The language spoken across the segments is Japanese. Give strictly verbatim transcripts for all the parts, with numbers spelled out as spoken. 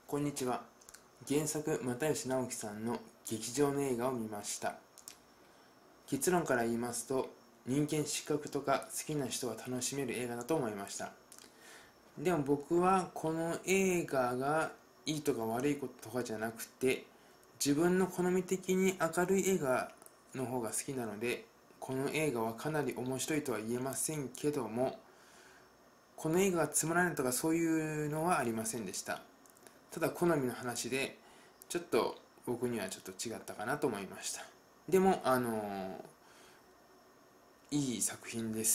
こんにちは。原作又吉直樹さんの劇場の映画を見ました。結論から言いますと、人間失格とか好きな人は楽しめる映画だと思いました。でも僕はこの映画がいいとか悪いこととかじゃなくて、自分の好み的に明るい映画の方が好きなので、この映画はかなり面白いとは言えませんけども、この映画がつまらないとかそういうのはありませんでした。ただ好みの話で、ちょっと僕にはちょっと違ったかなと思いました。でもあのいい作品です。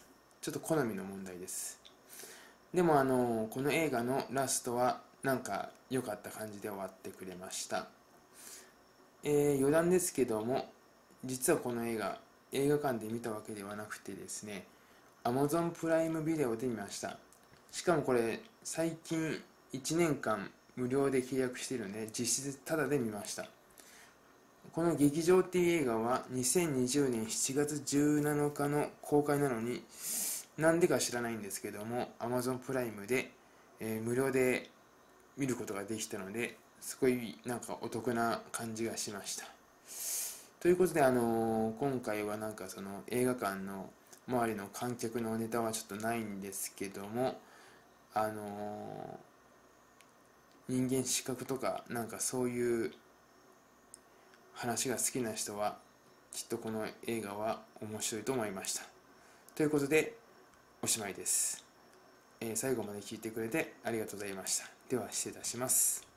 ちょっと好みの問題です。でもあのこの映画のラストはなんか良かった感じで終わってくれました。えー、余談ですけども、実はこの映画映画館で見たわけではなくてですね、 Amazon プライムビデオで見ました。しかもこれ最近いちねんかん無料で契約しているので、実質タダで見ました。この劇場っていう映画はにせんにじゅうねんしちがつじゅうなのかの公開なのに、なんでか知らないんですけども Amazon プライムで、えー無料で見ることができたので、すごいなんかお得な感じがしました。ということで、あのー今回はなんかその映画館の周りの観客のネタはちょっとないんですけども、あのー人間失格とかなんかそういう話が好きな人はきっとこの映画は面白いと思いました。ということでおしまいです。えー最後まで聞いてくれてありがとうございました。では失礼いたします。